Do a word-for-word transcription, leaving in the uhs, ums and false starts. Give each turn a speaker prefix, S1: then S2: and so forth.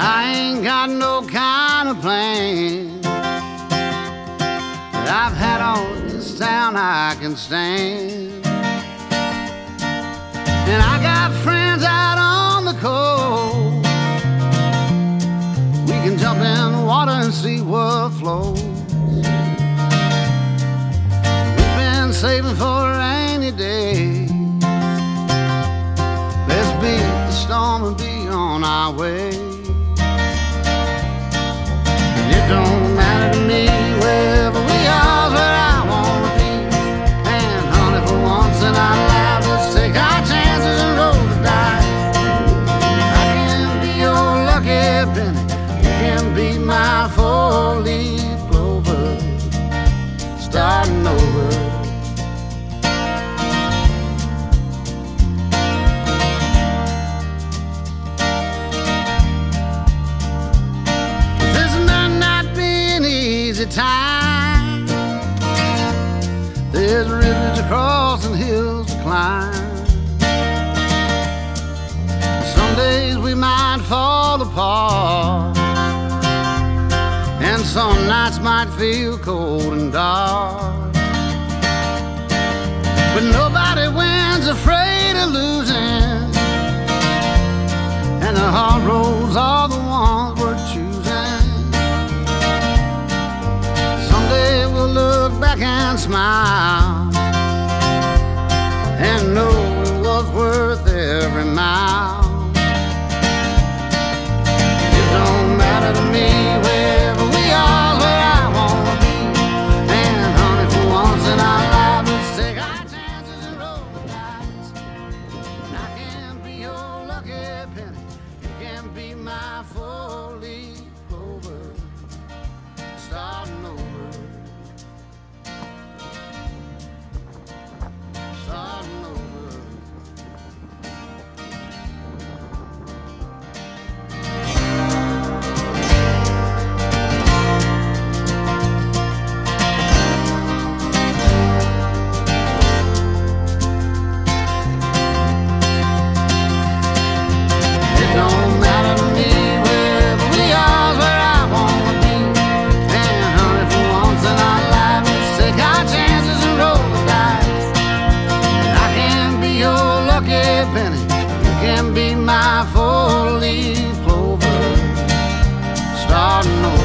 S1: I ain't got no kind of plan, but I've had all this town I can stand. And I got friends out on the coast. We can jump in the water and see what flows. We've been saving for a rainy day. Let's beat the storm and be on our way. It don't matter to me wherever we are, where I wanna be. And honey, for once in our lives, let's take our chances and roll the dice. I can be your lucky penny, you can be my four-leaf clover, starting over. Time. There's rivers to cross and hills to climb. Some days we might fall apart, and some nights might feel cold and dark. But nobody wins afraid of losing, and the hard roads are the ones we're choosing. Look back and smile and know it was worth every mile. It don't matter to me wherever we are, where I wanna be. And honey, for once in our lives, let's take our chances and roll the dice. And I can be your lucky penny, you can be my four-leaf clover, starting over. My four-leaf clover, starting over.